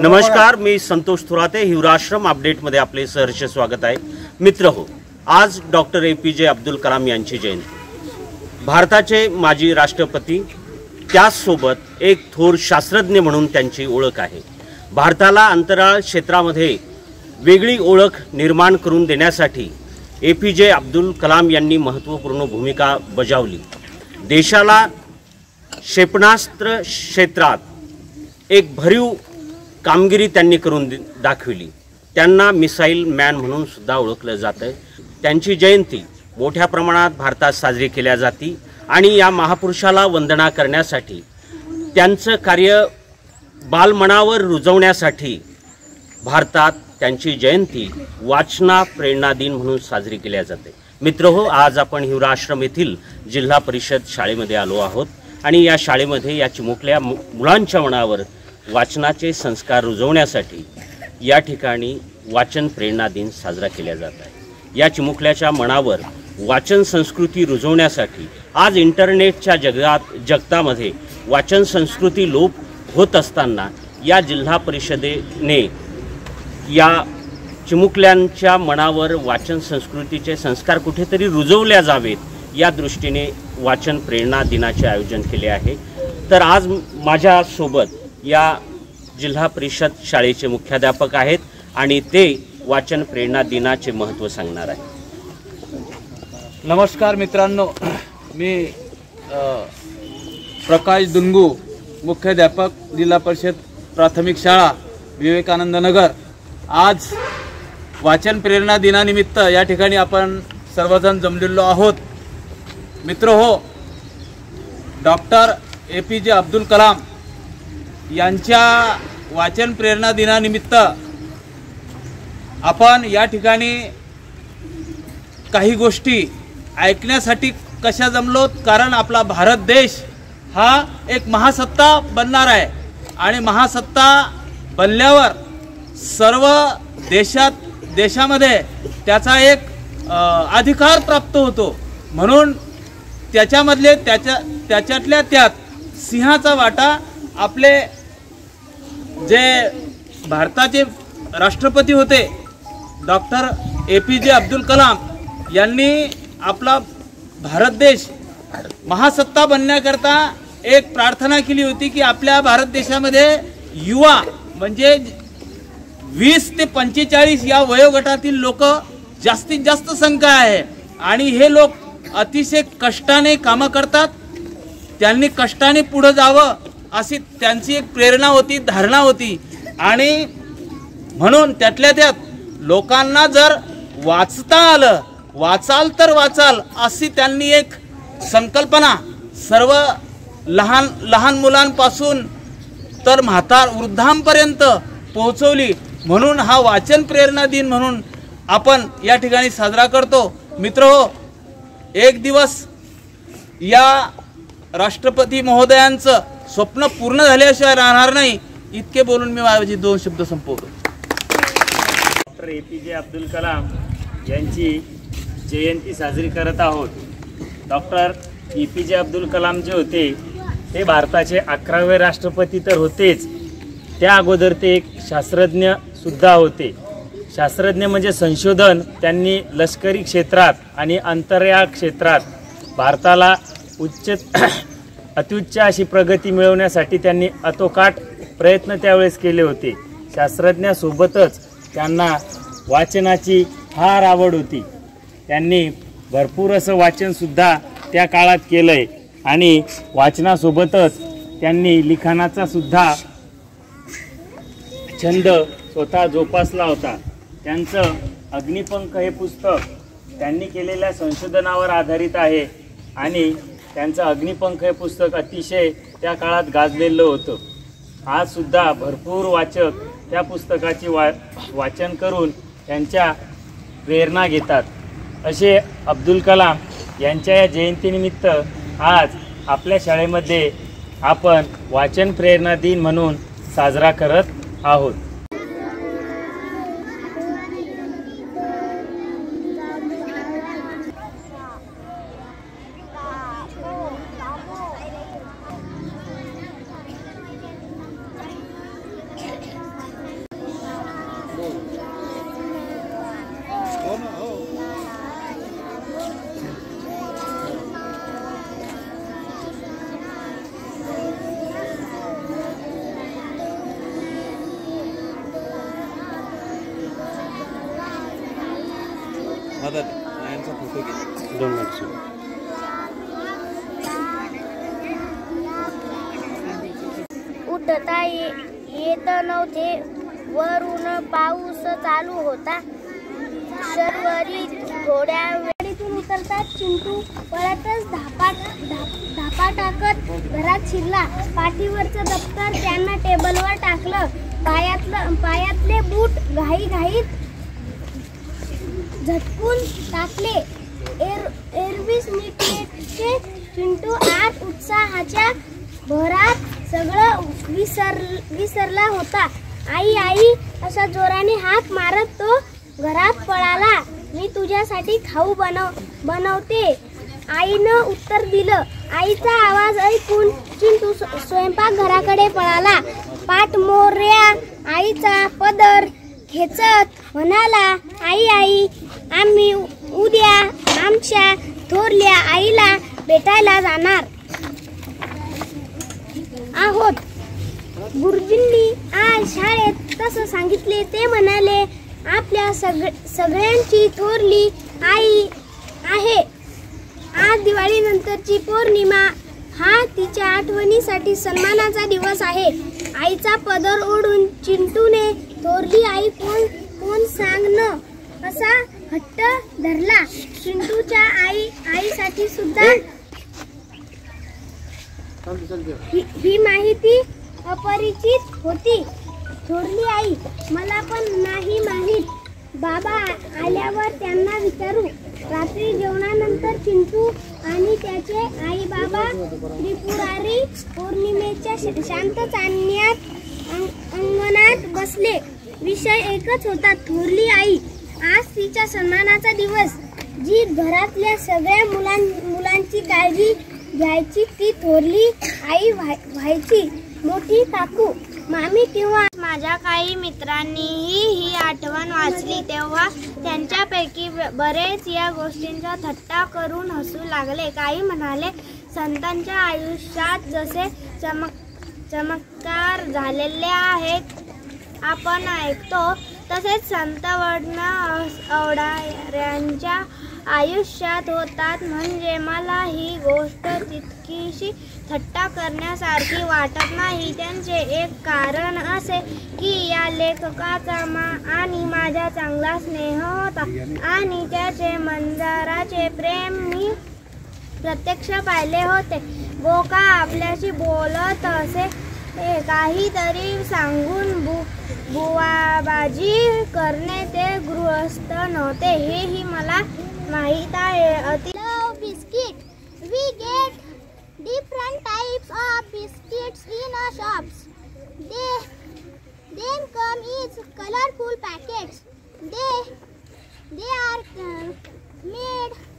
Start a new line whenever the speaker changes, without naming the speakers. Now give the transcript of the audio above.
नमस्कार, मी संतोष थोराते. हिवराश्रम अपडेटमध्ये आपले सहर्ष स्वागत आहे. मित्र हो, आज डॉक्टर APJ अब्दुल कलाम यांची जयंती. भारताचे माजी राष्ट्रपती, त्याचसोबत एक थोर शास्त्रज्ञ म्हणून त्यांची ओळख आहे. भारताला अंतराळ क्षेत्रामध्ये वेगळी ओळख निर्माण करून देण्यासाठी APJ अब्दुल कलाम यांनी महत्त्वपूर्ण भूमिका बजावली. देशाला क्षेपणास्त्र क्षेत्रात एक भरीव कामगिरी त्यांनी करून दाखवली. त्यांना मिसाईल मॅन म्हणून सुद्धा ओळखलं जातं. त्यांची जयंती मोठ्या प्रमाणात भारतात साजरी केल्या जाते आणि या महापुरुषाला वंदना करण्यासाठी, त्यांचं कार्य बालमनावर रुजवण्यासाठी भारतात त्यांची जयंती वाचना प्रेरणा दिन म्हणून साजरी केल्या जाते. मित्रहो, आज आपण हिवराश्रम येथील जिल्हा परिषद शाळेमध्ये आलो आहोत आणि या शाळेमध्ये या चिमुकल्या मुलांच्या मनावर वाचनाचे संस्कार रुजवण्यासाठी या ठिकाणी वाचन प्रेरणा दिन साजरा केला जात आहे. या चिमुकल्याच्या मनावर वाचन संस्कृती रुजवण्यासाठी आज इंटरनेटच्या जगतामध्ये वाचन संस्कृती लोप होत असताना या जिल्हा परिषदेने या चिमुकल्यांच्या मनावर वाचन संस्कृतीचे संस्कार कुठेतरी रुजवल्या जावेत या दृष्टीने वाचन प्रेरणा दिनाचे आयोजन केले आहे. तर आज माझ्यासोबत या जिल्हा परिषद शाळेचे मुख्याध्यापक आहेत आणि ते वाचन प्रेरणा दिनाचे महत्त्व सांगणार आहेत.
नमस्कार मित्रांनो, मी प्रकाश दुंगू, मुख्याध्यापक, जिल्हा परिषद प्राथमिक शाळा विवेकानंद नगर. आज वाचन प्रेरणा दिनानिमित्त या ठिकाणी आपण सर्वजण जमलेलो आहोत. मित्र हो, डॉक्टर APJ अब्दुल कलाम यांच्या वाचन प्रेरणा दिनानिमित्त आपण या ठिकाणी काही गोष्टी ऐकण्यासाठी कशा जमलोत, कारण आपला भारत देश हा एक महासत्ता बनणार आहे आणि महासत्ता बनल्यावर सर्व देशामध्ये त्याचा एक अधिकार प्राप्त होतो. म्हणून त्याच्यामधले त्याच्यातल्या त्यात सिंहाचा वाटा आपले जे भारताचे राष्ट्रपती होते डॉक्टर APJ अब्दुल कलाम यांनी आपला भारत देश महासत्ता बनण्याकरता एक प्रार्थना केली होती की आपल्या भारत देशामध्ये युवा म्हणजे 20 ते 45 या वयोगटातील लोक जास्तीत जास्त संख्या आहे आणि हे लोक अतिशय कष्टाने कामं करतात. त्यांनी कष्टाने पुढे जावं अशी त्यांची एक प्रेरणा होती, धारणा होती. आणि म्हणून त्यातल्या त्यात लोकांना जर वाचता आलं, वाचाल तर वाचाल अशी त्यांनी एक संकल्पना सर्व लहान मुलांपासून तर वृद्धांपर्यंत पोहोचवली. म्हणून हा वाचन प्रेरणा दिन म्हणून आपण या ठिकाणी साजरा करतो. मित्रहो, एक दिवस या राष्ट्रपती महोदयांचं स्वप्न पूर्ण झाल्याशिवाय राहणार नाही. इतके बोलून मी माझे 2 शब्द संपवतो.
डॉक्टर APJ अब्दुल कलाम यांची जयंती साजरी करत आहोत. डॉक्टर APJ अब्दुल कलाम जे होते ते भारताचे 11वे राष्ट्रपती तर होतेच, त्या अगोदर ते एक शास्त्रज्ञ सुद्धा होते. शास्त्रज्ञ म्हणजे संशोधन त्यांनी लष्करी क्षेत्रात आणि अंतराळ क्षेत्रात भारताला अत्युच्च अशी प्रगती मिळवण्यासाठी त्यांनी अतोकाट प्रयत्न त्यावेळेस केले होते. शास्त्रज्ञासोबतच त्यांना वाचनाची फार आवड होती. त्यांनी भरपूर असं वाचनसुद्धा त्या काळात केलं आहे आणि वाचनासोबतच त्यांनी लिखाणाचा सुद्धा छंद स्वतः जोपासला होता. त्यांचं अग्निपंख हे पुस्तक त्यांनी केलेल्या संशोधनावर आधारित आहे आणि त्यांचं अग्निपंख हे पुस्तक अतिशय त्या काळात गाजलेलं होतं. आजसुद्धा भरपूर वाचक त्या पुस्तकाचे वाचन करून त्यांच्या प्रेरणा घेतात. असे अब्दुल कलाम यांच्या या जयंतीनिमित्त आज आपल्या शाळेमध्ये आपण वाचन प्रेरणा दिन म्हणून साजरा करत आहोत.
दोन मिनिट.
उठता येत नव्हते, वरून पाऊस चालू होता. शर्वरी थोड्या वेळीतून उतरतात चिंटू पळतच धापा टाकत घरात शिरला. पाठीवरचं दप्तर त्यांना टेबलवर टाकलं. पायातले बूट घाईघाईत झटकून टाकले. एरवीस नीटनेटके चिंटू आज उत्साहाच्या भरात सगळं विसरला होता. आई आई असा जोराने हाक मारत तो घरात पळाला. मी तुझ्यासाठी खाऊ बनवते, आईनं उत्तर दिलं. आईचा आवाज ऐकून चिंटू स्वयंपाक घराकडे पळाला. पाठमोऱ्या आईचा पदर खेचत म्हणाला, आई आई आम्ही उद्या आमच्या थोरल्या आईला भेटायला जाणार आहोत. गुरुजींनी आज शाळेत तसं सांगितले. ते म्हणाले, आपल्या सगळ्यांची थोरली आई आहे. आज दिवाळीनंतरची पौर्णिमा हा तिच्या आठवणीसाठी सन्मानाचा दिवस आहे. आईचा पदर ओढून चिंटूने थोरली आई कोण सांग न असा हट्ट धरला. चिंटूच्या आईसाठी सुद्धा ही माहिती अपरिचित होती. थोरली आई, मला पण नाही माहीत. बाबा आल्यावर त्यांना विचारू. रात्री जेवणानंतर चिंटू आणि त्याचे आई बाबा त्रिपुरारी पौर्णिमेच्या शांत चांदण्यात अंगणात बसले. विषय एकच होता, थोरली आई. आज तिच्या सन्मानाचा दिवस. जी घरातल्या सगळ्या मुलांची काळजी घ्यायची ती थोरली आई व्हायची. मोठी काकू, मामी किंवा माझ्या काही मित्रांनीही ही आठवण वाचली तेव्हा त्यांच्यापैकी बरेच या गोष्टींचा थट्टा करून हसू लागले. काही म्हणाले, संतांच्या आयुष्यात जसे चमत्कार झालेले आहेत आपण ऐकतो, तसेच संत अवढाऱ्यांच्या आयुष्यात होतात. म्हणजे मला ही गोष्ट तितकीशी थट्टा करण्यासारखी वाटत नाही. त्यांचे एक कारण असे की या लेखकाचा आणि माझा चांगला स्नेह होता आणि त्याचे मंदाराचे प्रेम मी प्रत्यक्ष पाहिले होते. बोका आपल्याशी बोलत असे, काहीतरी सांगून बुवाबाजी करणे ते गृहस्थ नव्हते हेही मला माहीत आहे. Biscuit, we get different types of biscuits in our shops. Then come is colorful packets. They are made